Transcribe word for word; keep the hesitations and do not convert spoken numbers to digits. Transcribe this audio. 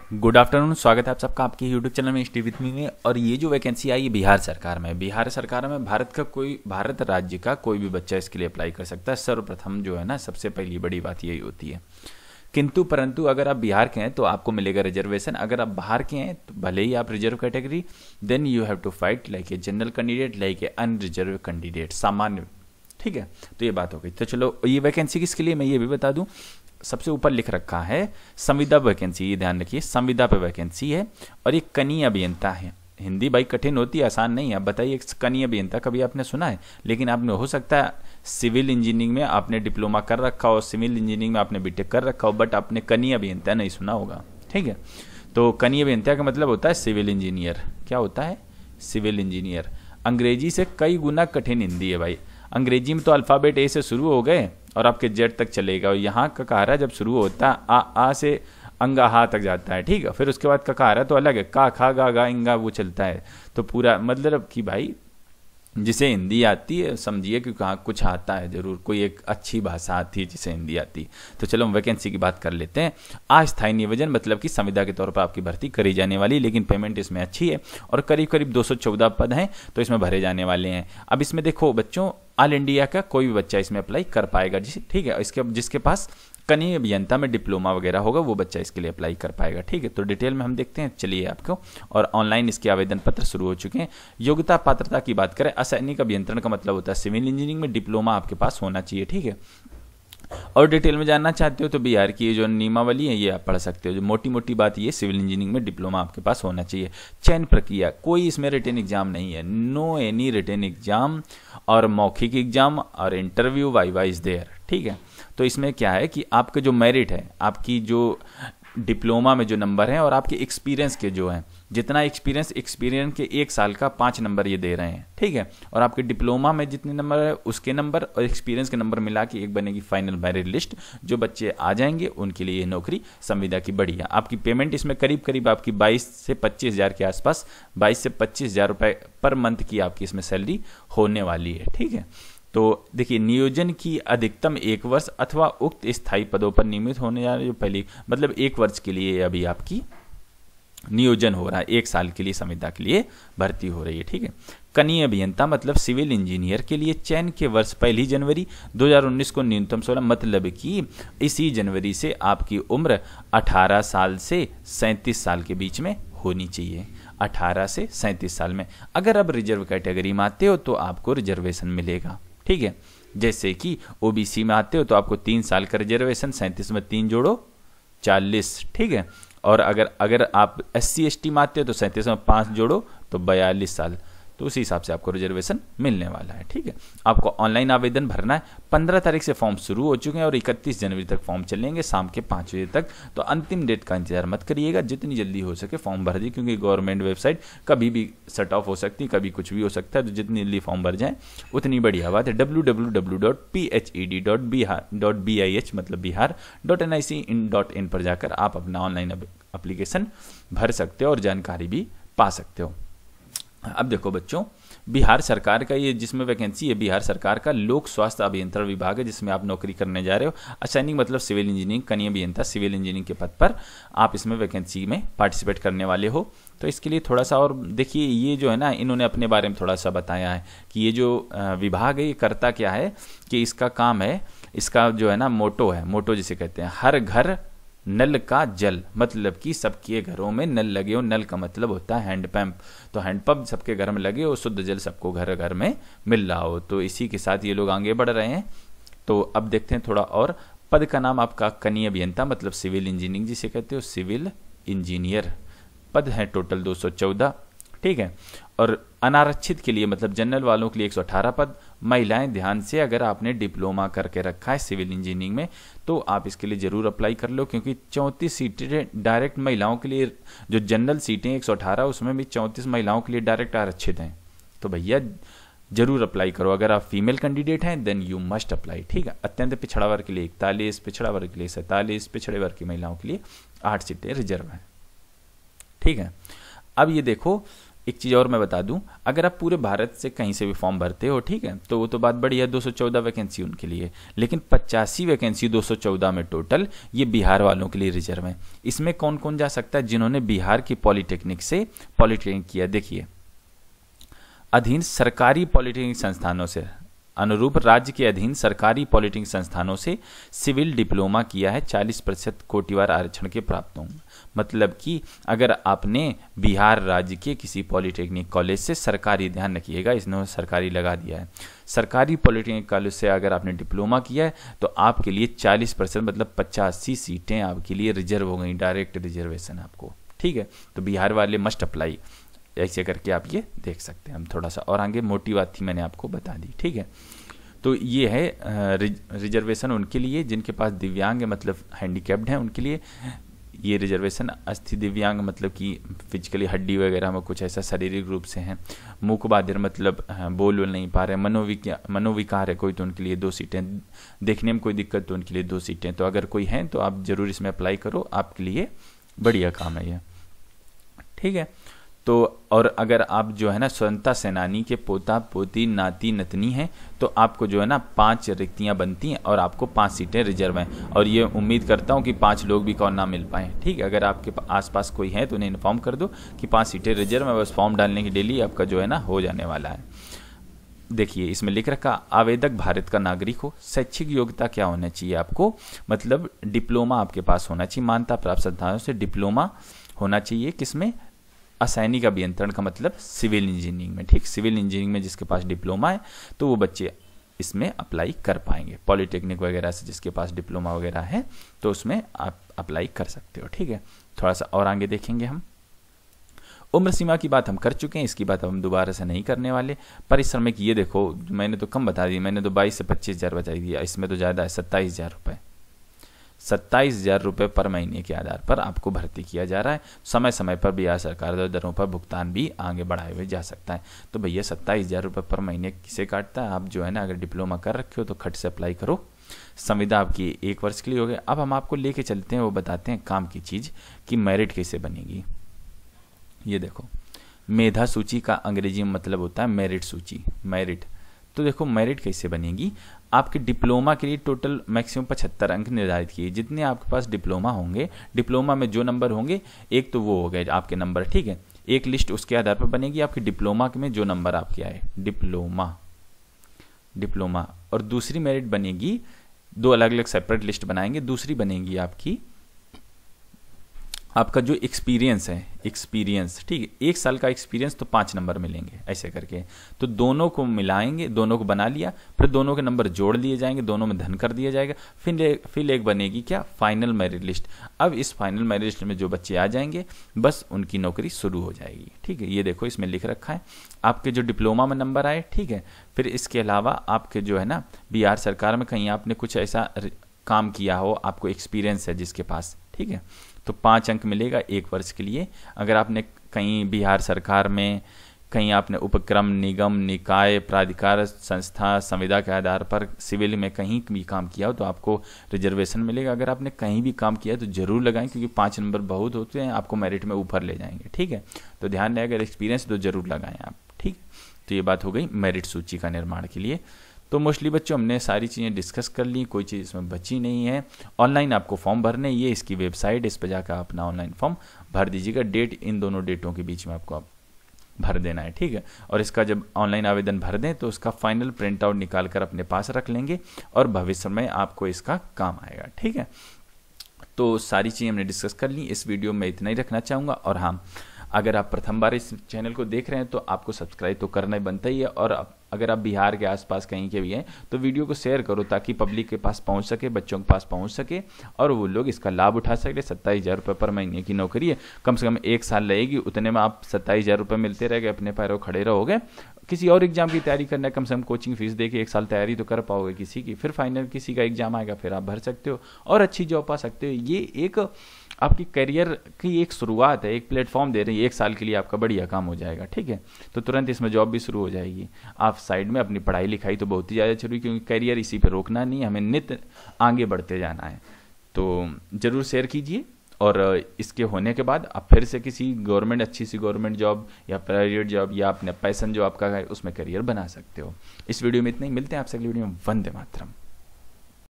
Good afternoon, स्वागत है आप सबका आपके यूट्यूब चैनल में स्टे विथ मी में। और ये जो वैकेंसी आई है बिहार सरकार में, बिहार सरकार में भारत का कोई भारत राज्य का कोई भी बच्चा इसके लिए अप्लाई कर सकता है। सर्वप्रथम जो है ना, सबसे पहली बड़ी बात यही होती है। किंतु परंतु अगर आप बिहार के हैं तो आपको मिलेगा रिजर्वेशन। अगर आप बाहर के हैं तो भले ही आप reserve category, then you have to fight like a general candidate, like a unreserve candidate, सामान्य। ठीक है, तो ये बात हो गई। तो चलो, ये वैकेंसी किसके लिए मैं ये भी बता दूं। सबसे ऊपर लिख रखा है संविदा वैकेंसी, ये ध्यान रखिए, संविदा पे वैकेंसी है और ये कनीय अभियंता है। हिंदी भाई कठिन होती है, आसान नहीं है। आप बताइए, कनीय अभियंता कभी आपने सुना है? लेकिन आपने हो सकता है सिविल इंजीनियरिंग में आपने डिप्लोमा कर रखा हो, सिविल इंजीनियरिंग में आपने बीटेक कर रखा हो, बट आपने कनीय अभियंता नहीं सुना होगा। ठीक है, तो कनीय अभियंता का मतलब होता है सिविल इंजीनियर। क्या होता है? Civil engineer. अंग्रेजी से कई गुना कठिन हिंदी है भाई। अंग्रेजी में तो अल्फ़ाबेट ए से शुरू हो गए और आपके जेड तक चलेगा, और यहाँ का कहारा जब शुरू होता है आ आ से अंगा हा तक जाता है। ठीक है, फिर उसके बाद का कहारा तो अलग है, का खा गा गा इंगा वो चलता है। तो पूरा मतलब कि भाई जिसे हिंदी आती है समझिए कि कहाँ कुछ आता है जरूर, कोई एक अच्छी भाषा आती है जिसे हिंदी आती है। तो चलो हम वैकेंसी की बात कर लेते हैं। अस्थायी नियोजन मतलब कि संविदा के तौर पर आपकी भर्ती करी जाने वाली, लेकिन पेमेंट इसमें अच्छी है और करीब करीब दो सौ चौदह पद हैं तो इसमें भरे जाने वाले हैं। अब इसमें देखो बच्चों, ऑल इंडिया का कोई भी बच्चा इसमें अप्लाई कर पाएगा। जिसे ठीक है, इसके जिसके पास कनीय अभियंता में डिप्लोमा वगैरह होगा वो बच्चा इसके लिए अप्लाई कर पाएगा। ठीक है, तो डिटेल में हम देखते हैं, चलिए आपको। और ऑनलाइन इसके आवेदन पत्र शुरू हो चुके हैं। योग्यता पात्रता की बात करें, असैनिक अभियंत्रण का मतलब होता है सिविल इंजीनियरिंग में डिप्लोमा आपके पास होना चाहिए। ठीक है, और डिटेल में जानना चाहते हो तो बिहार की जो नियमावली है ये आप पढ़ सकते हो। जो मोटी मोटी बात ये, सिविल इंजीनियरिंग में डिप्लोमा आपके पास होना चाहिए। चयन प्रक्रिया, कोई इसमें रिटन एग्जाम नहीं है, नो एनी रिटन एग्जाम, और मौखिक एग्जाम और इंटरव्यू वाइवा इज देयर। ठीक है, तो इसमें क्या है कि आपका जो मेरिट है, आपकी जो डिप्लोमा में जो नंबर हैं और आपके एक्सपीरियंस के जो हैं, जितना एक्सपीरियंस एक्सपीरियंस के एक साल का पाँच नंबर ये दे रहे हैं। ठीक है, और आपके डिप्लोमा में जितने नंबर है उसके नंबर और एक्सपीरियंस के नंबर मिला के एक बनेगी फाइनल मेरिट लिस्ट। जो बच्चे आ जाएंगे उनके लिए ये नौकरी संविदा की बढ़िया। आपकी पेमेंट इसमें करीब करीब आपकी बाईस से पच्चीस हज़ार के आसपास, बाईस से पच्चीस हज़ार रुपये पर मंथ की आपकी इसमें सैलरी होने वाली है। ठीक है, तो देखिए, नियोजन की अधिकतम एक वर्ष अथवा उक्त स्थायी पदों पर नियमित होने जा रहे, जो पहली मतलब एक वर्ष के लिए अभी आपकी नियोजन हो रहा है, एक साल के लिए संविदा के लिए भर्ती हो रही है। ठीक है, कनीय अभियंता मतलब सिविल इंजीनियर के लिए चयन के वर्ष पहली जनवरी दो हज़ार उन्नीस को न्यूनतम सोलह, मतलब कि इसी जनवरी से आपकी उम्र अठारह साल से सैंतीस साल के बीच में होनी चाहिए। अठारह से सैंतीस साल में अगर आप रिजर्व कैटेगरी में आते हो तो आपको रिजर्वेशन मिलेगा। ठीक है, जैसे कि ओबीसी में आते हो तो आपको तीन साल का रिजर्वेशन, सैंतीस में तीन जोड़ो चालीस। ठीक है, और अगर अगर आप एस सी एस टी में आते हो तो सैंतीस में पाँच जोड़ो तो बयालीस साल, तो उसी हिसाब से आपको रिजर्वेशन मिलने वाला है। ठीक है, आपको ऑनलाइन आवेदन भरना है। पंद्रह तारीख से फॉर्म शुरू हो चुके हैं और इकतीस जनवरी तक फॉर्म चलेंगे शाम के पाँच बजे तक। तो अंतिम डेट का इंतजार मत करिएगा, जितनी जल्दी हो सके फॉर्म भर दिए, क्योंकि गवर्नमेंट वेबसाइट कभी भी शट ऑफ हो सकती है, कभी कुछ भी हो सकता है। तो जितनी जल्दी फॉर्म भर जाए उतनी बढ़िया बात है। W W W dot P H E D dot Bihar dot B I H मतलब Bihar dot N I C in dot in पर जाकर आप अपना ऑनलाइन एप्लीकेशन भर सकते हो और जानकारी भी पा सकते हो। अब देखो बच्चों, बिहार सरकार का ये जिसमें वैकेंसी है, बिहार सरकार का लोक स्वास्थ्य अभियंत्रण विभाग है जिसमें आप नौकरी करने जा रहे हो। असैनिक मतलब सिविल इंजीनियरिंग, कनीय अभियंता सिविल इंजीनियरिंग के पद पर आप इसमें वैकेंसी में पार्टिसिपेट करने वाले हो। तो इसके लिए थोड़ा सा और देखिए, ये जो है ना, इन्होंने अपने बारे में थोड़ा सा बताया है कि ये जो विभाग है ये करता क्या है, कि इसका काम है, इसका जो है ना मोटो है, मोटो जिसे कहते हैं हर घर नल का जल, मतलब कि सबके घरों में नल लगे हो। नल का मतलब होता है हैंडपंप, तो हैंडपंप सबके घर में लगे हो, शुद्ध जल सबको घर घर में मिल रहा हो। तो इसी के साथ ये लोग आगे बढ़ रहे हैं। तो अब देखते हैं थोड़ा और। पद का नाम आपका कनीय अभियंता मतलब सिविल इंजीनियरिंग जिसे कहते हो, सिविल इंजीनियर। पद है टोटल दो सौ चौदह। ठीक है, और अनारक्षित के लिए मतलब जनरल वालों के लिए एक सौ अठारह पद। महिलाएं ध्यान से, अगर आपने डिप्लोमा करके रखा है सिविल इंजीनियरिंग में तो आप इसके लिए जरूर अप्लाई कर लो, क्योंकि चौंतीस सीटें डायरेक्ट महिलाओं के लिए, जो जनरल सीटें एक सौ अठारह उसमें भी चौंतीस महिलाओं के लिए डायरेक्ट आरक्षित हैं। तो भैया जरूर अप्लाई करो। अगर आप फीमेल कैंडिडेट हैं देन यू मस्ट अप्लाई। ठीक है, अत्यंत पिछड़ा वर्ग के लिए इकतालीस, पिछड़ा वर्ग के लिए सैंतालीस, पिछड़े वर्ग की महिलाओं के लिए आठ सीटें रिजर्व हैं। ठीक है, अब ये देखो एक चीज़ और मैं बता दूं, अगर आप पूरे भारत से कहीं से भी फॉर्म भरते हो, ठीक है, तो वो तो बात बड़ी है, दो सौ चौदह वैकेंसी उनके लिए, लेकिन पचासी वैकेंसी दो सौ चौदह में टोटल ये बिहार वालों के लिए रिजर्व है। इसमें कौन कौन जा सकता है? जिन्होंने बिहार की पॉलिटेक्निक से पॉलिटेक्निक किया। देखिए, अधीन सरकारी पॉलिटेक्निक संस्थानों से, अनुरूप राज्य के अधीन सरकारी पॉलिटेक्निक संस्थानों से सिविल डिप्लोमा किया है, चालीस प्रतिशत कोटिवार आरक्षण के प्राप्त होंगे। मतलब कि अगर आपने बिहार राज्य के किसी पॉलिटेक्निक कॉलेज से, सरकारी, ध्यान रखिएगा इसने सरकारी लगा दिया है, सरकारी पॉलिटेक्निक कॉलेज से अगर आपने डिप्लोमा किया है तो आपके लिए चालीस परसेंट मतलब पचासी सीटें आपके लिए रिजर्व हो गई, डायरेक्ट रिजर्वेशन आपको, ठीक है। तो बिहार वाले मस्ट अप्लाई, ऐसे करके आप ये देख सकते हैं। हम थोड़ा सा और आगे, मोटी बात थी मैंने आपको बता दी, ठीक है। तो ये है रिजर्वेशन उनके लिए जिनके पास दिव्यांग मतलब हैंडीकैप्ड हैं, उनके लिए ये रिजर्वेशन। अस्थि दिव्यांग मतलब कि फिजिकली हड्डी वगैरह में कुछ ऐसा शारीरिक रूप से हैं, मूक बाधिर मतलब बोल बोल नहीं पा रहे, मनोविज्ञा मनोविकार है कोई तो उनके लिए दो सीटें, देखने में कोई दिक्कत तो उनके लिए दो सीटें। तो अगर कोई है तो आप जरूर इसमें अप्लाई करो, आपके लिए बढ़िया काम है ये, ठीक है। तो और अगर आप जो है ना स्वतंत्रता सेनानी के पोता पोती नाती नतनी हैं तो आपको जो है ना पांच रिक्तियां बनती हैं और आपको पांच सीटें रिजर्व हैं, और ये उम्मीद करता हूं कि पांच लोग भी कौन ना मिल पाएँ, ठीक है। अगर आपके आसपास कोई है तो उन्हें इन्फॉर्म कर दो कि पांच सीटें रिजर्व है, बस फॉर्म डालने की डेली आपका जो है ना हो जाने वाला है। देखिए इसमें लिख रखा, आवेदक भारत का नागरिक हो, शैक्षिक योग्यता क्या होना चाहिए आपको, मतलब डिप्लोमा आपके पास होना चाहिए, मान्यता प्राप्त संस्थानों से डिप्लोमा होना चाहिए। किसमें? असैनिक अभियंत्रण का मतलब सिविल इंजीनियरिंग में, ठीक। सिविल इंजीनियरिंग में जिसके पास डिप्लोमा है तो वो बच्चे इसमें अप्लाई कर पाएंगे। पॉलिटेक्निक वगैरह से जिसके पास डिप्लोमा वगैरह है तो उसमें आप अप्लाई कर सकते हो, ठीक है। थोड़ा सा और आगे देखेंगे हम। उम्र सीमा की बात हम कर चुके हैं, इसकी बात हम दोबारा से नहीं करने वाले। परिश्रम की ये देखो, मैंने तो कम बता दी, मैंने तो बाईस से पच्चीस हजार बता दिया, इसमें तो ज़्यादा है, सत्ताईस हजार रुपये सत्ताईस हजार रुपये पर महीने के आधार पर आपको भर्ती किया जा रहा है। समय समय पर बिहार सरकार दरों पर भुगतान भी आगे बढ़ाए हुए जा सकता है। तो भैया सत्ताईस हजार रुपये पर महीने किसे काटता है? आप जो है ना अगर डिप्लोमा कर रखे हो तो खट से अप्लाई करो, संविदा आपकी एक वर्ष के लिए हो गया। अब हम आपको लेके चलते हैं, वो बताते हैं काम की चीज़ कि मेरिट कैसे बनेगी। ये देखो, मेधा सूची का अंग्रेजी में मतलब होता है मेरिट सूची, मेरिट। तो देखो मेरिट कैसे बनेगी, आपके डिप्लोमा के लिए टोटल मैक्सिमम पचहत्तर अंक निर्धारित किए, जितने आपके पास डिप्लोमा होंगे, डिप्लोमा में जो नंबर होंगे, एक तो वो हो गए आपके नंबर, ठीक है। एक लिस्ट उसके आधार पर बनेगी आपके डिप्लोमा में जो नंबर आपके आए, डिप्लोमा डिप्लोमा और दूसरी मेरिट बनेगी, दो अलग अलग सेपरेट लिस्ट बनाएंगे। दूसरी बनेगी आपकी आपका जो एक्सपीरियंस है, एक्सपीरियंस, ठीक है, एक साल का एक्सपीरियंस तो पाँच नंबर मिलेंगे ऐसे करके। तो दोनों को मिलाएंगे, दोनों को बना लिया, फिर दोनों के नंबर जोड़ लिए जाएंगे, दोनों में धन कर दिया जाएगा। फिर फिर एक बनेगी क्या? Final merit list. अब इस फाइनल मेरिट लिस्ट में जो बच्चे आ जाएंगे बस उनकी नौकरी शुरू हो जाएगी, ठीक है। ये देखो इसमें लिख रखा है आपके जो डिप्लोमा में नंबर आए, ठीक है। फिर इसके अलावा आपके जो है ना बिहार सरकार में कहीं आपने कुछ ऐसा काम किया हो, आपको एक्सपीरियंस है जिसके पास, ठीक है, तो पाँच अंक मिलेगा एक वर्ष के लिए। अगर आपने कहीं बिहार सरकार में कहीं आपने उपक्रम, निगम, निकाय, प्राधिकार, संस्था, संविदा के आधार पर सिविल में कहीं भी काम किया हो तो आपको रिजर्वेशन मिलेगा। अगर आपने कहीं भी काम किया तो जरूर लगाएं, क्योंकि पाँच नंबर बहुत होते हैं, आपको मेरिट में ऊपर ले जाएंगे, ठीक है। तो ध्यान रहे, अगर एक्सपीरियंस तो जरूर लगाएं आप, ठीक। तो ये बात हो गई मेरिट सूची का निर्माण के लिए। तो मोस्टली बच्चों हमने सारी चीज़ें डिस्कस कर ली, कोई चीज़ इसमें बची नहीं है। ऑनलाइन आपको फॉर्म भरने, ये इसकी वेबसाइट, इस पर जाकर अपना ऑनलाइन फॉर्म भर दीजिएगा। डेट इन दोनों डेटों के बीच में आपको आप भर देना है, ठीक है। और इसका जब ऑनलाइन आवेदन भर दें तो उसका फाइनल प्रिंट आउट निकाल कर अपने पास रख लेंगे और भविष्य में आपको इसका काम आएगा, ठीक है। तो सारी चीज़ें हमने डिस्कस कर ली, इस वीडियो में इतना ही रखना चाहूँगा। और हाँ, अगर आप प्रथम बार इस चैनल को देख रहे हैं तो आपको सब्सक्राइब तो करना ही बनता ही है, और अगर आप बिहार के आसपास कहीं के भी हैं तो वीडियो को शेयर करो ताकि पब्लिक के पास पहुंच सके, बच्चों के पास पहुंच सके और वो लोग इसका लाभ उठा सके। सत्ताईस हज़ार रुपये पर महीने की नौकरी है, कम से कम एक साल रहेगी, उतने में आप सत्ताईस हज़ार रुपये मिलते रह गए, अपने पैरों खड़े रहोगे। किसी और एग्जाम की तैयारी करना है, कम से कम कोचिंग फीस दे के एक साल तैयारी तो कर पाओगे किसी की, फिर फाइनल किसी का एग्जाम आएगा, फिर आप भर सकते हो और अच्छी जॉब पा सकते हो। ये एक आपकी करियर की एक शुरुआत है, एक प्लेटफॉर्म दे रही है, एक साल के लिए आपका बढ़िया काम हो जाएगा, ठीक है। तो तुरंत इसमें जॉब भी शुरू हो जाएगी। आप साइड में अपनी पढ़ाई लिखाई तो बहुत ही ज़्यादा जरूरी, क्योंकि करियर इसी पे रोकना नहीं है, हमें नित्य आगे बढ़ते जाना है। तो ज़रूर शेयर कीजिए और इसके होने के बाद आप फिर से किसी गवर्नमेंट अच्छी सी गवर्नमेंट जॉब या प्राइवेट जॉब या अपने पैशन जो आपका है उसमें करियर बना सकते हो। इस वीडियो में इतना ही, मिलते हैं आपसे अगली वीडियो में। वंदे मातरम।